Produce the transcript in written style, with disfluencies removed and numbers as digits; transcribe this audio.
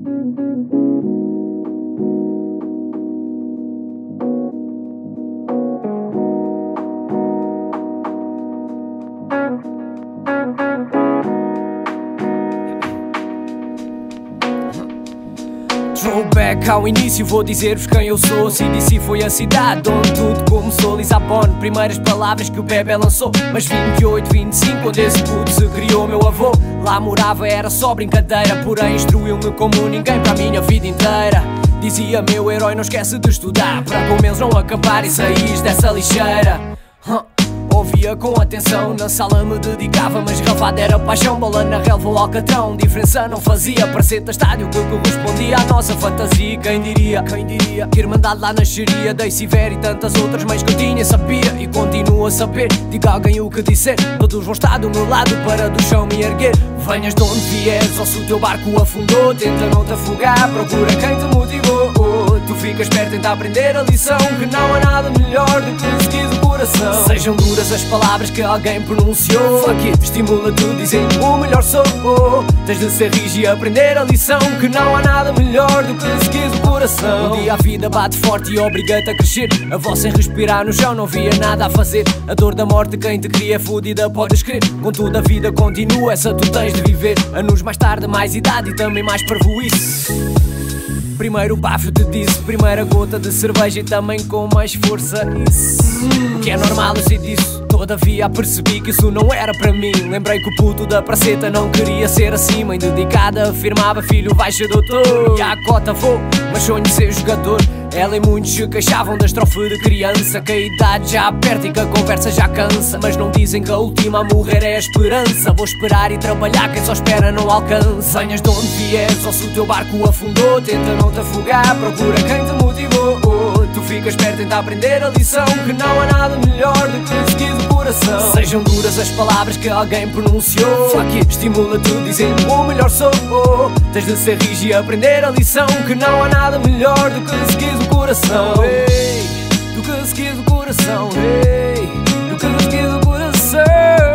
Throwback ao início, vou dizer-vos quem eu sou. CDC foi a cidade onde tudo começou. Lisabon, primeiras palavras que o bebê lançou. Mas 28, 25, quando esse puto se criou, meu avô lá morava, era só brincadeira. Porém instruiu-me como ninguém para a minha vida inteira. Dizia meu herói, não esquece de estudar, para com eles não acabar e saís dessa lixeira. Ouvia com atenção, na sala me dedicava, mas gravada era paixão. Bola na relva ou alcatrão, diferença não fazia. Praceta estádio que correspondia à nossa fantasia. Quem diria que irmandade lá nasceria. Daisy Vera e tantas outras mães que eu tinha, sabia e continuo a saber. Diga alguém o que disser, todos vão estar do meu lado para do chão me erguer. Venhas de onde vieres, ou se o teu barco afundou, tenta não te afogar, procura quem te motivou. Tu ficas perto, tenta aprender a lição, que não há nada melhor do que seguir o coração. Sejam duras as palavras que alguém pronunciou, fuck it, estimula-te dizendo o melhor sou. Tens de ser rígido e aprender a lição, que não há nada melhor do que seguir o coração. Um dia a vida bate forte e obriga-te a crescer. A voz sem respirar no chão, não via nada a fazer. A dor da morte, quem te cria é fodida, podes crer. Contudo a vida continua, essa tu tens de viver. Anos mais tarde, mais idade e também mais parvoíce. Primeiro bafo te disse, primeira gota de cerveja e também com mais força. Isso, o que é normal, eu sei disso. Todavia percebi que isso não era para mim. Lembrei que o puto da praceta não queria ser assim. Mãe dedicada afirmava, filho vai ser doutor. E à cota vou, mas sonho ser jogador. Ela e muitos se queixavam da estrofe de criança, que a idade já aperta e que a conversa já cansa. Mas não dizem que a última a morrer é a esperança. Vou esperar e trabalhar, quem só espera não alcança. Venhas de onde vieres, ou se o teu barco afundou, tenta não te afogar, procura quem te motivou. Tu ficas perto, tenta aprender a lição, que não há nada melhor do que seguir o coração. Sejam duras as palavras que alguém pronunciou, fuck it, estimula-te dizendo o melhor sou. Tens de ser rígido e aprender a lição, que não há nada melhor do que seguir o coração. Hey, do que seguir o coração, hey, do que seguir o coração.